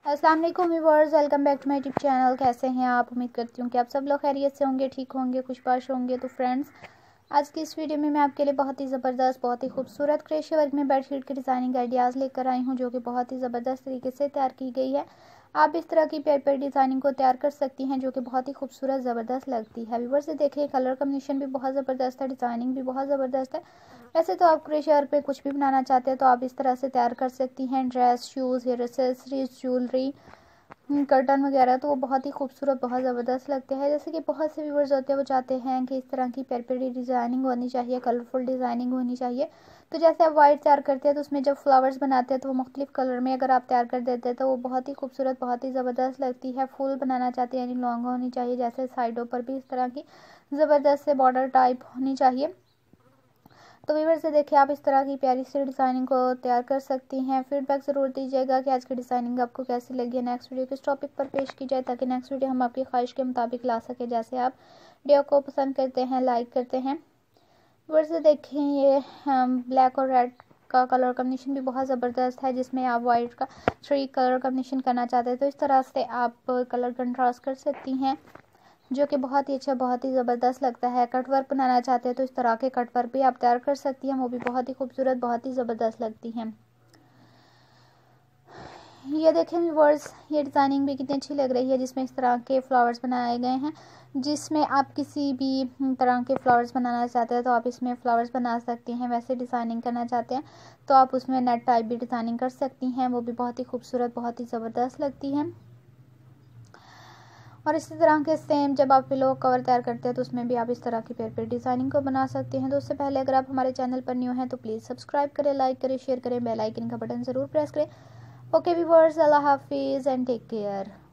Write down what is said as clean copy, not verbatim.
अस्सलाम वालेकुम viewers, welcome back to my YouTube channel. कैसे हैं आप? उम्मीद करती हूँ कि आप सब लोग खैरियत से होंगे, ठीक होंगे, खुशबाश होंगे। तो फ्रेंड्स, आज की इस वीडियो में मैं आपके लिए बहुत ही ज़बरदस्त, बहुत ही खूबसूरत क्रोशे वर्क में बेडशीट के डिज़ाइनिंग आइडियाज़ लेकर आई हूँ, जो कि बहुत ही ज़बरदस्त तरीके से तैयार की गई है। आप इस तरह की प्यारी प्यारी डिज़ाइनिंग को तैयार कर सकती हैं, जो कि बहुत ही खूबसूरत ज़बरदस्त लगती है। व्यूअर्स, से देखिए, कलर कॉम्बिनेशन भी बहुत ज़बरदस्त है, डिज़ाइनिंग भी बहुत ज़बरदस्त है। वैसे तो आप क्रोशे वर्क पे कुछ भी बनाना चाहते हैं तो आप इस तरह से तैयार कर सकती हैं। Dress, shoes, hair accessories, jewellery, curtain वगैरह, तो वो बहुत ही खूबसूरत, बहुत ज़बरदस्त लगते हैं। जैसे कि बहुत से व्यूवर्स होते हैं, वो चाहते हैं कि इस तरह की प्यारी प्यारी डिज़ाइनिंग होनी चाहिए, कलरफुल डिज़ाइनिंग होनी चाहिए। तो जैसे आप वाइट तैयार करते हैं तो उसमें जब फ्लावर्स बनाते हैं तो वो मुख्तलिफ कलर में अगर आप तैयार कर देते हैं तो वो बहुत ही खूबसूरत, बहुत ही ज़बरदस्त लगती है। फूल बनाना चाहते हैं यानी लॉन्ग होनी चाहिए, जैसे साइडों पर भी इस तरह की ज़बरदस्त से बॉर्डर टाइप होनी चाहिए। तो व्यूअर्स, से देखिए, आप इस तरह की प्यारी सी डिज़ाइनिंग को तैयार कर सकती हैं। फीडबैक ज़रूर दीजिएगा कि आज की डिज़ाइनिंग आपको कैसी लगी है। नेक्स्ट वीडियो किस टॉपिक पर पेश की जाए, ताकि नेक्स्ट वीडियो हम आपकी ख्वाहिश के मुताबिक ला सके। जैसे आप वीडियो को पसंद करते हैं, लाइक करते हैं। व्यूअर्स, से देखें, ये ब्लैक और रेड का कलर कॉम्बिनेशन भी बहुत ज़बरदस्त है, जिसमें आप वाइट का 3 कलर कॉम्बिनेशन करना चाहते हैं तो इस तरह से आप कलर कंट्रास्ट कर सकती हैं, जो कि बहुत ही अच्छा, बहुत ही ज़बरदस्त लगता है। कट वर्क बनाना चाहते हैं तो इस तरह के कट वर्क भी आप तैयार कर सकती हैं, वो भी बहुत ही खूबसूरत, बहुत ही ज़बरदस्त लगती हैं। ये देखें व्यूअर्स, ये डिज़ाइनिंग भी कितनी अच्छी लग रही है, जिसमें इस तरह के फ्लावर्स बनाए गए हैं। जिसमें आप किसी भी तरह के फ्लावर्स बनाना चाहते हैं तो आप इसमें फ्लावर्स बना सकती हैं। वैसे डिज़ाइनिंग करना चाहते हैं तो आप उसमें नेट टाइप भी डिज़ाइनिंग कर सकती हैं, वो भी बहुत ही खूबसूरत, बहुत ही ज़बरदस्त लगती है। और इसी तरह के सेम जब आप पिलो कवर तैयार करते हैं तो उसमें भी आप इस तरह की प्यारी प्यारी डिज़ाइनिंग को बना सकते हैं। तो उससे पहले अगर आप हमारे चैनल पर न्यू हैं तो प्लीज़ सब्सक्राइब करें, लाइक करें, शेयर करें, बेल आइकन का बटन ज़रूर प्रेस करें। ओके व्यूअर्स, अल्लाह हाफिज़ एंड टेक केयर।